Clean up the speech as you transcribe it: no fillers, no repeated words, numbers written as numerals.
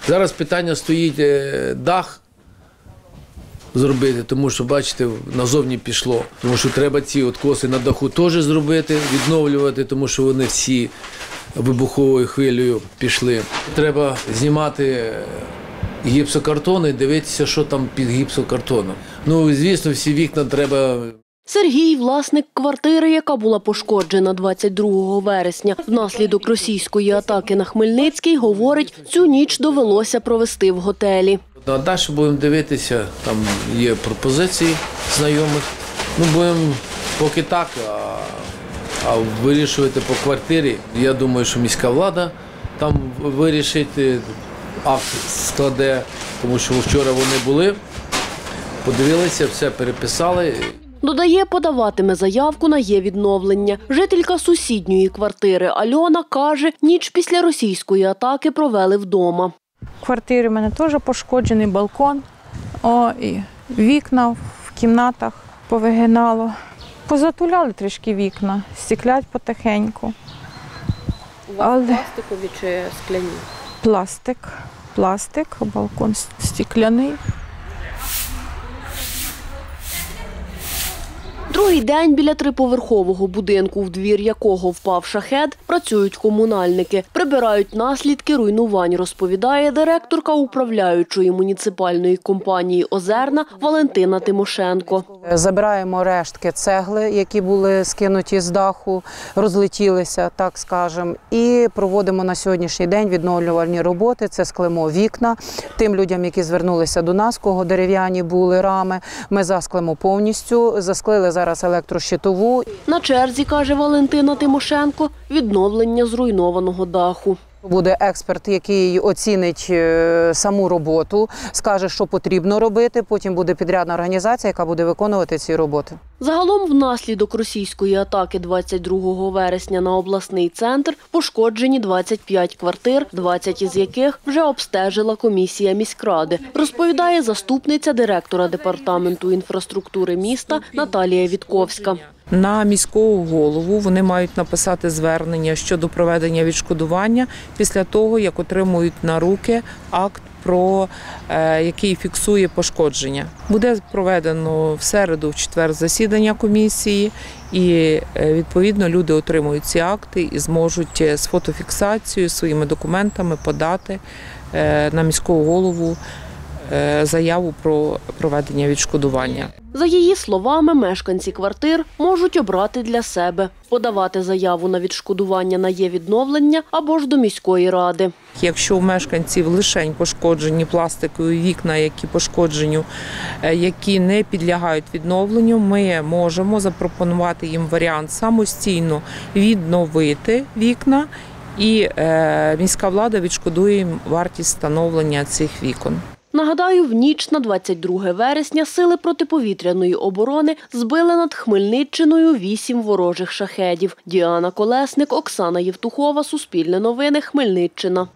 Зараз питання стоїть дах зробити, тому що, бачите, назовні пішло. Тому що треба ці откоси на даху теж зробити, відновлювати, тому що вони всі вибуховою хвилею пішли. Треба знімати гіпсокартон і дивитися, що там під гіпсокартоном. Ну, звісно, всі вікна треба... Сергій – власник квартири, яка була пошкоджена 22 вересня. Внаслідок російської атаки на Хмельницький, говорить, цю ніч довелося провести в готелі. А далі будемо дивитися, там є пропозиції знайомих. Ну, будемо поки так, а вирішувати по квартирі. Я думаю, що міська влада там вирішить, акт складе, тому що вчора вони були, подивилися, все переписали. Додає, подаватиме заявку на є-відновлення. Жителька сусідньої квартири Альона каже, ніч після російської атаки провели вдома. В квартирі в мене теж пошкоджений балкон, і вікна в кімнатах повигинало. Позатуляли трішки вікна, стеклять потихеньку. У вас пластикові чи скляні? Пластик, балкон стекляний. Другий день біля триповерхового будинку, в двір якого впав шахед, працюють комунальники. Прибирають наслідки руйнувань, розповідає директорка управляючої муніципальної компанії «Озерна» Валентина Тимошенко. Забираємо рештки цегли, які були скинуті з даху, розлетілися, так скажемо, і проводимо на сьогоднішній день відновлювальні роботи. Це склемо вікна. Тим людям, які звернулися до нас, кого дерев'яні були рами, ми засклемо повністю, засклили зараз електрощитову. На черзі, каже Валентина Тимошенко, відновлення зруйнованого даху. Буде експерт, який оцінить саму роботу, скаже, що потрібно робити, потім буде підрядна організація, яка буде виконувати ці роботи. Загалом внаслідок російської атаки 22 вересня на обласний центр пошкоджені 25 квартир, 20 із яких вже обстежила комісія міськради, розповідає заступниця директора департаменту інфраструктури міста Наталія Вітковська. На міського голову вони мають написати звернення щодо проведення відшкодування після того, як отримують на руки акт, який фіксує пошкодження. Буде проведено в середу, в четвер засідання комісії і, відповідно, люди отримують ці акти і зможуть з фотофіксацією, своїми документами подати на міського голову заяву про проведення відшкодування. За її словами, мешканці квартир можуть обрати для себе – подавати заяву на відшкодування на є-відновлення або ж до міської ради. Якщо у мешканців лишень пошкоджені пластикові вікна, які не підлягають відновленню, ми можемо запропонувати їм варіант самостійно відновити вікна, і міська влада відшкодує їм вартість встановлення цих вікон. Нагадаю, в ніч на 22 вересня сили протиповітряної оборони збили над Хмельниччиною 8 ворожих шахедів. Діана Колесник, Оксана Євтухова, Суспільне новини, Хмельниччина.